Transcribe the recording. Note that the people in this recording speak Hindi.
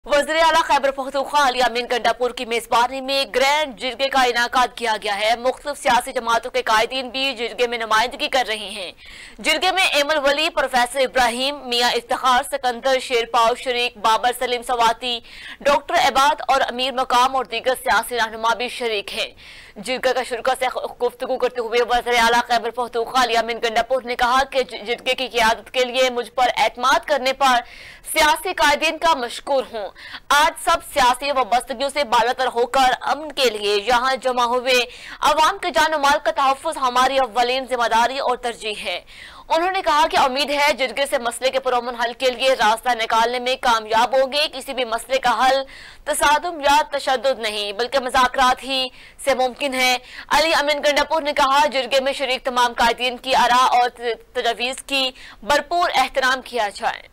वज़ीर आला खैबर पख्तूनख्वा अली अमीन गंडापुर की मेजबानी में ग्रैंड जिरगे का इनाकाद किया गया है। मुख्तलिफ सियासी जमातों के कायदीन भी जिरगे में नुमाइंदगी कर रहे हैं। जिरगे में एमल वली, प्रोफेसर इब्राहिम, मियाँ इफ्तिखार, सिकंदर, शेरपाव शरीक, बाबर सलीम सवाती, डॉक्टर एबाद और अमीर मकाम और दीगर सियासी रहनुमा भी शरीक हैं। जिरगे का शुरा से गुफ्तगू करते हुए वज़ीर आला खैबर पख्तूनख्वा अली अमीन गंडापुर ने कहा कि जिरगे की क़ियादत के लिए मुझ पर एतमाद करने पर सियासी कायदीन का मशकूर हूँ। आज सब सियासी वाबस्तगियों से बालातर होकर अमन के लिए यहाँ जमा हुए अवाम के जान माल का तहफ़्फ़ुज़ हमारी अव्वलीन जिम्मेदारी और तरजीह है। उन्होंने कहा कि उम्मीद है जिरगे से मसले के पुरअमन हल के लिए रास्ता निकालने में कामयाब होंगे। किसी भी मसले का हल तसादुम या तशद्दुद नहीं बल्कि मुज़ाकरात ही से मुमकिन है। अली अमीन गंडापुर ने कहा जिरगे में शरीक तमाम कायदीन की आरा और तजवीज़ की भरपूर एहतराम किया जाए।